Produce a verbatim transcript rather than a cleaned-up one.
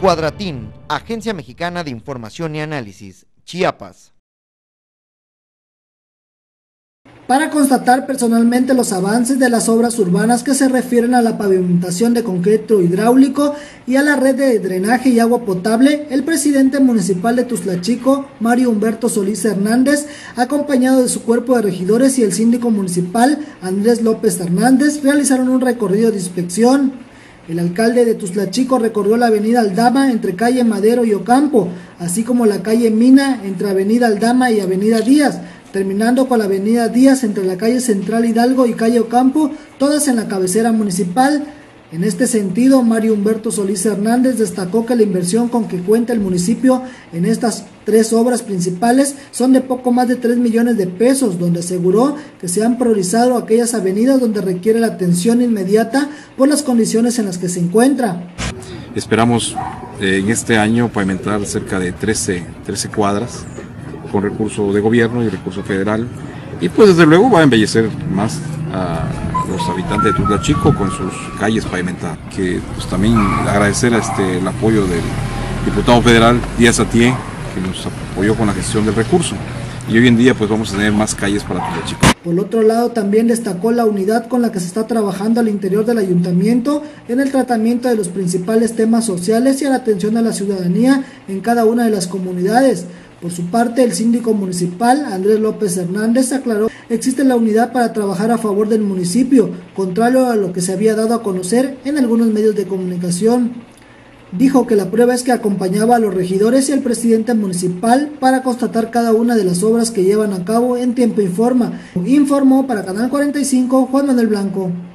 Cuadratín, Agencia Mexicana de Información y Análisis, Chiapas. Para constatar personalmente los avances de las obras urbanas que se refieren a la pavimentación de concreto hidráulico y a la red de drenaje y agua potable, el presidente municipal de Tuzlachico, Mario Humberto Solís Hernández, acompañado de su cuerpo de regidores y el síndico municipal, Andrés López Hernández, realizaron un recorrido de inspección. El alcalde de Tuzlachico recorrió la avenida Aldama entre calle Madero y Ocampo, así como la calle Mina entre avenida Aldama y avenida Díaz, terminando con la avenida Díaz entre la calle Central Hidalgo y calle Ocampo, todas en la cabecera municipal. En este sentido, Mario Humberto Solís Hernández destacó que la inversión con que cuenta el municipio en estas tres obras principales son de poco más de tres millones de pesos, donde aseguró que se han priorizado aquellas avenidas donde requiere la atención inmediata por las condiciones en las que se encuentra. Esperamos eh, en este año pavimentar cerca de trece, trece cuadras con recurso de gobierno y recurso federal, y pues desde luego va a embellecer más a los habitantes de Tuzlachico con sus calles pavimentadas. Que pues también agradecer este, el apoyo del diputado federal Díaz Atié, que nos apoyó con la gestión del recurso, y hoy en día pues vamos a tener más calles para Tuzlachico. Por otro lado, también destacó la unidad con la que se está trabajando al interior del ayuntamiento en el tratamiento de los principales temas sociales y a la atención a la ciudadanía en cada una de las comunidades. Por su parte, el síndico municipal, Andrés López Hernández, aclaró que existe la unidad para trabajar a favor del municipio, contrario a lo que se había dado a conocer en algunos medios de comunicación. Dijo que la prueba es que acompañaba a los regidores y al presidente municipal para constatar cada una de las obras que llevan a cabo en tiempo y forma. Informó para Canal cuarenta y cinco Juan Manuel Blanco.